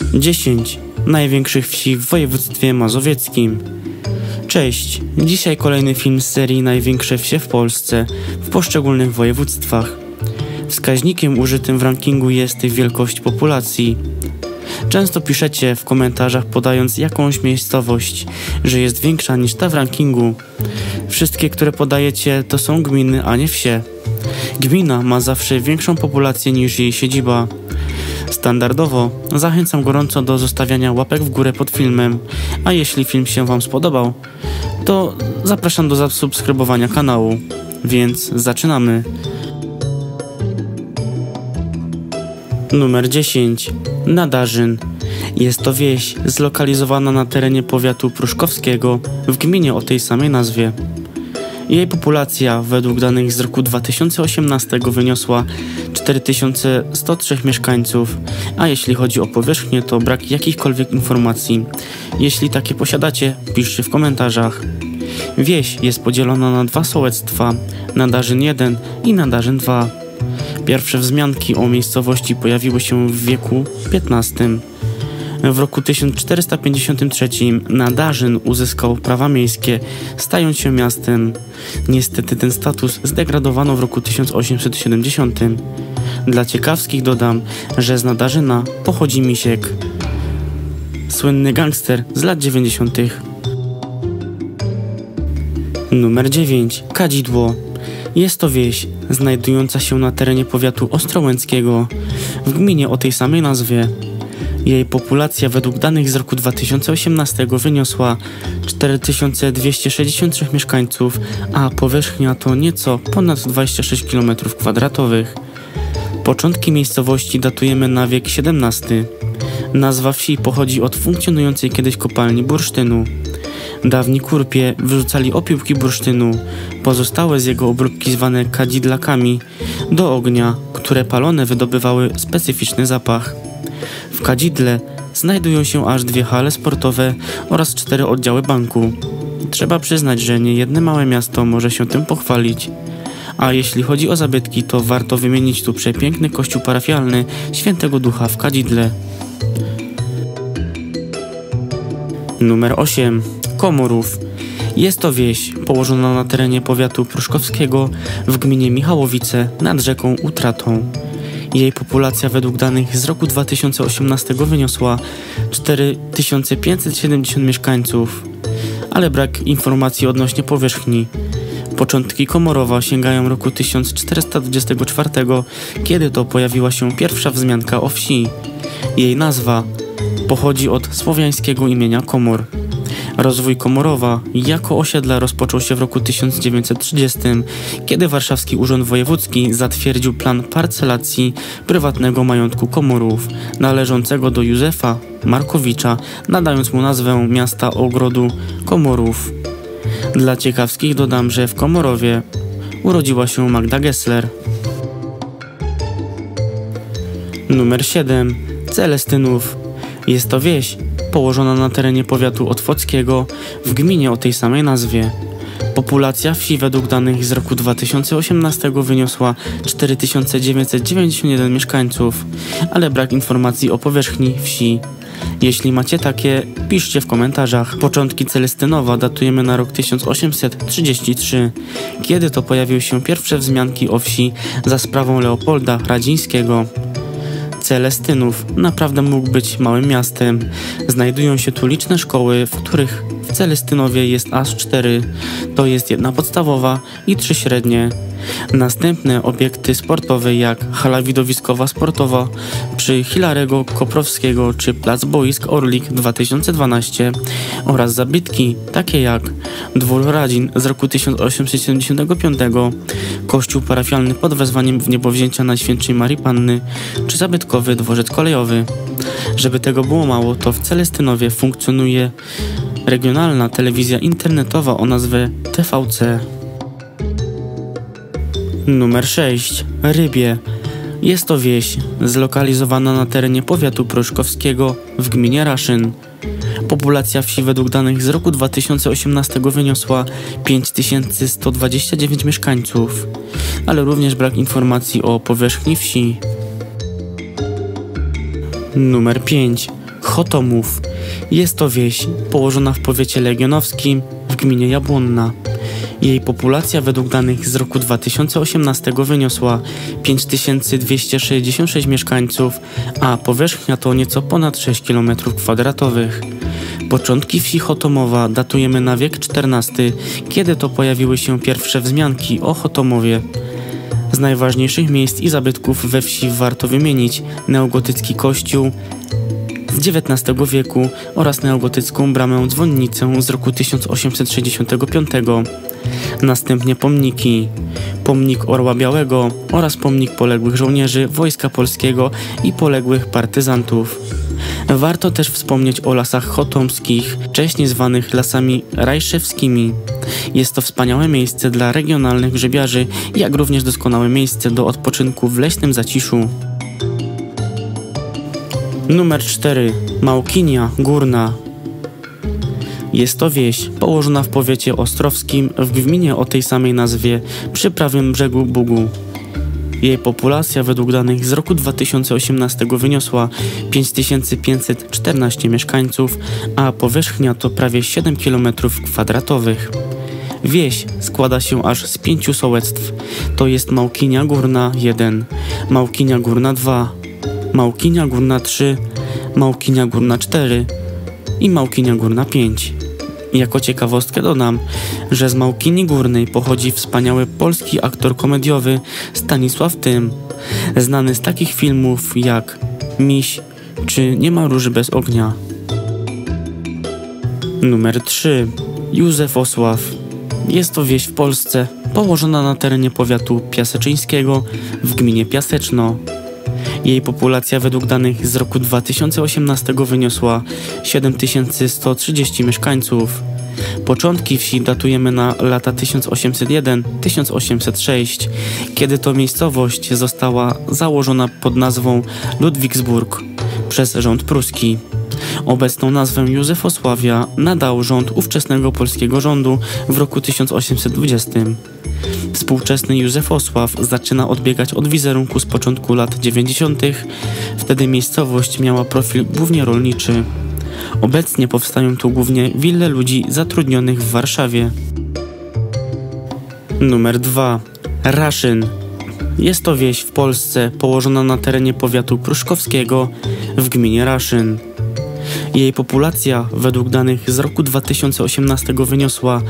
10 największych wsi w województwie mazowieckim. Cześć, dzisiaj kolejny film z serii Największe wsie w Polsce w poszczególnych województwach. Wskaźnikiem użytym w rankingu jest wielkość populacji. Często piszecie w komentarzach, podając jakąś miejscowość, że jest większa niż ta w rankingu. Wszystkie, które podajecie, to są gminy, a nie wsie. Gmina ma zawsze większą populację niż jej siedziba. Standardowo zachęcam gorąco do zostawiania łapek w górę pod filmem, a jeśli film się Wam spodobał, to zapraszam do zasubskrybowania kanału. Więc zaczynamy. Numer 10. Nadarzyn. Jest to wieś zlokalizowana na terenie powiatu pruszkowskiego w gminie o tej samej nazwie. Jej populacja według danych z roku 2018 wyniosła 4103 mieszkańców, a jeśli chodzi o powierzchnię, to brak jakichkolwiek informacji. Jeśli takie posiadacie, piszcie w komentarzach. Wieś jest podzielona na dwa sołectwa, Nadarzyn 1 i Nadarzyn 2. Pierwsze wzmianki o miejscowości pojawiły się w wieku XV. W roku 1453 Nadarzyn uzyskał prawa miejskie, stając się miastem. Niestety ten status zdegradowano w roku 1870. Dla ciekawskich dodam, że z Nadarzyna pochodzi Misiek, słynny gangster z lat 90. Numer 9. Kadzidło. Jest to wieś znajdująca się na terenie powiatu ostrołęckiego w gminie o tej samej nazwie. Jej populacja według danych z roku 2018 wyniosła 4263 mieszkańców, a powierzchnia to nieco ponad 26 km². Początki miejscowości datujemy na wiek XVII. Nazwa wsi pochodzi od funkcjonującej kiedyś kopalni bursztynu. Dawni kurpie wyrzucali opiłki bursztynu, pozostałe z jego obróbki zwane kadzidlakami, do ognia, które palone wydobywały specyficzny zapach. W kadzidle znajdują się aż 2 hale sportowe oraz 4 oddziały banku. Trzeba przyznać, że niejedne małe miasto może się tym pochwalić. A jeśli chodzi o zabytki, to warto wymienić tu przepiękny kościół parafialny Świętego Ducha w Kadzidle. Numer 8. Komorów. Jest to wieś położona na terenie powiatu pruszkowskiego w gminie Michałowice nad rzeką Utratą. Jej populacja według danych z roku 2018 wyniosła 4570 mieszkańców, ale brak informacji odnośnie powierzchni. Początki Komorowa sięgają roku 1424, kiedy to pojawiła się pierwsza wzmianka o wsi. Jej nazwa pochodzi od słowiańskiego imienia Komor. Rozwój Komorowa jako osiedla rozpoczął się w roku 1930, kiedy Warszawski Urząd Wojewódzki zatwierdził plan parcelacji prywatnego majątku Komorów, należącego do Józefa Markowicza, nadając mu nazwę miasta ogrodu Komorów. Dla ciekawskich dodam, że w Komorowie urodziła się Magda Gessler. Numer 7. Celestynów. Jest to wieś położona na terenie powiatu otwockiego w gminie o tej samej nazwie. Populacja wsi według danych z roku 2018 wyniosła 4991 mieszkańców, ale brak informacji o powierzchni wsi. Jeśli macie takie, piszcie w komentarzach. Początki Celestynowa datujemy na rok 1833, kiedy to pojawiły się pierwsze wzmianki o wsi za sprawą Leopolda Radzińskiego. Celestynów naprawdę mógł być małym miastem. Znajdują się tu liczne szkoły, w których w Celestynowie jest aż 4. To jest 1 podstawowa i 3 średnie. Następne obiekty sportowe jak hala widowiskowa sportowa przy Hilarego Koprowskiego czy plac boisk Orlik 2012 oraz zabytki takie jak dwór Radzin z roku 1875, kościół parafialny pod wezwaniem Wniebowzięcia Najświętszej Marii Panny czy zabytkowy dworzec kolejowy. Żeby tego było mało, to w Celestynowie funkcjonuje regionalna telewizja internetowa o nazwie TVC. Numer 6. Rybie. Jest to wieś zlokalizowana na terenie powiatu pruszkowskiego w gminie Raszyn. Populacja wsi według danych z roku 2018 wyniosła 5129 mieszkańców, ale również brak informacji o powierzchni wsi. Numer 5. Chotomów. Jest to wieś położona w powiecie legionowskim w gminie Jabłonna. Jej populacja według danych z roku 2018 wyniosła 5266 mieszkańców, a powierzchnia to nieco ponad 6 km². Początki wsi Chotomowa datujemy na wiek XIV, kiedy to pojawiły się pierwsze wzmianki o Chotomowie. Z najważniejszych miejsc i zabytków we wsi warto wymienić neogotycki kościół z XIX wieku oraz neogotycką bramę dzwonnicę z roku 1865. Następnie pomniki. Pomnik Orła Białego oraz pomnik poległych żołnierzy Wojska Polskiego i poległych partyzantów. Warto też wspomnieć o lasach chotomskich, wcześniej zwanych lasami rajszewskimi. Jest to wspaniałe miejsce dla regionalnych grzybiarzy, jak również doskonałe miejsce do odpoczynku w leśnym zaciszu. Numer 4. Małkinia Górna. Jest to wieś położona w powiecie ostrowskim w gminie o tej samej nazwie przy prawym brzegu Bugu. Jej populacja według danych z roku 2018 wyniosła 5514 mieszkańców, a powierzchnia to prawie 7 km². Wieś składa się aż z 5 sołectw, to jest Małkinia Górna 1, Małkinia Górna 2, Małkinia Górna 3, Małkinia Górna 4 i Małkinia Górna 5. Jako ciekawostkę dodam, że z Małkini Górnej pochodzi wspaniały polski aktor komediowy Stanisław Tym, znany z takich filmów jak Miś czy Nie ma róży bez ognia. Numer 3. Józef Osław. Jest to wieś w Polsce, położona na terenie powiatu piaseczyńskiego w gminie Piaseczno. Jej populacja według danych z roku 2018 wyniosła 7130 mieszkańców. Początki wsi datujemy na lata 1801-1806, kiedy to miejscowość została założona pod nazwą Ludwigsburg przez rząd pruski. Obecną nazwę Józefosławia nadał rząd ówczesnego polskiego rządu w roku 1820. Współczesny Józefosław zaczyna odbiegać od wizerunku z początku lat 90. Wtedy miejscowość miała profil głównie rolniczy. Obecnie powstają tu głównie wille ludzi zatrudnionych w Warszawie. Numer 2. Raszyn. Jest to wieś w Polsce położona na terenie powiatu pruszkowskiego w gminie Raszyn. Jej populacja według danych z roku 2018 wyniosła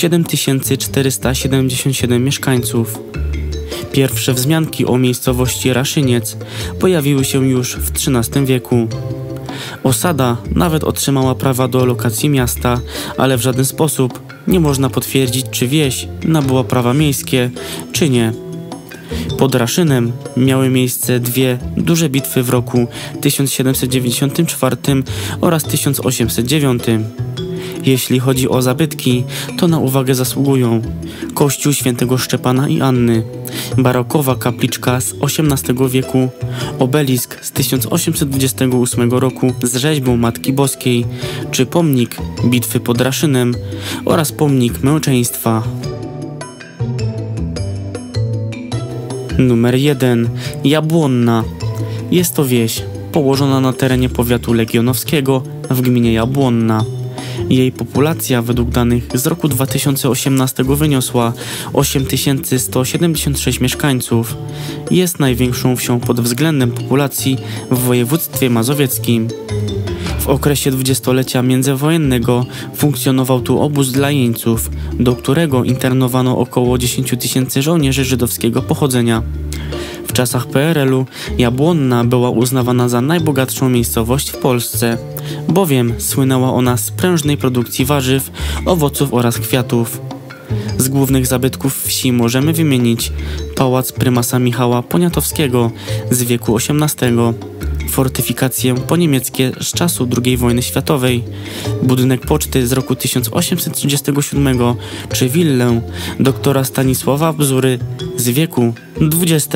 7477 mieszkańców. Pierwsze wzmianki o miejscowości Raszyniec pojawiły się już w XIII wieku. Osada nawet otrzymała prawa do lokacji miasta, ale w żaden sposób nie można potwierdzić, czy wieś nabyła prawa miejskie, czy nie. Pod Raszynem miały miejsce dwie duże bitwy w roku 1794 oraz 1809. Jeśli chodzi o zabytki, to na uwagę zasługują kościół świętego Szczepana i Anny, barokowa kapliczka z XVIII wieku, obelisk z 1828 roku z rzeźbą Matki Boskiej, czy pomnik bitwy pod Raszynem oraz pomnik męczeństwa. Numer 1. Jabłonna. Jest to wieś położona na terenie powiatu legionowskiego w gminie Jabłonna. Jej populacja według danych z roku 2018 wyniosła 8176 mieszkańców. Jest największą wsią pod względem populacji w województwie mazowieckim. W okresie dwudziestolecia międzywojennego funkcjonował tu obóz dla jeńców, do którego internowano około 10 000 żołnierzy żydowskiego pochodzenia. W czasach PRL-u Jabłonna była uznawana za najbogatszą miejscowość w Polsce, bowiem słynęła ona z prężnej produkcji warzyw, owoców oraz kwiatów. Z głównych zabytków wsi możemy wymienić pałac prymasa Michała Poniatowskiego z wieku XVIII, fortyfikacje poniemieckie z czasu II wojny światowej, budynek poczty z roku 1837 czy willę doktora Stanisława Bzury z wieku XX.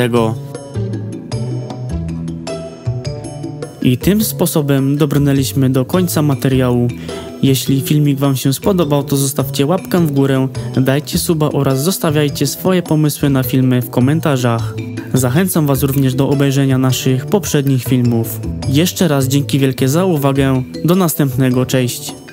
I tym sposobem dobrnęliśmy do końca materiału. Jeśli filmik Wam się spodobał, to zostawcie łapkę w górę, dajcie suba oraz zostawiajcie swoje pomysły na filmy w komentarzach. Zachęcam Was również do obejrzenia naszych poprzednich filmów. Jeszcze raz dzięki wielkie za uwagę, do następnego, cześć!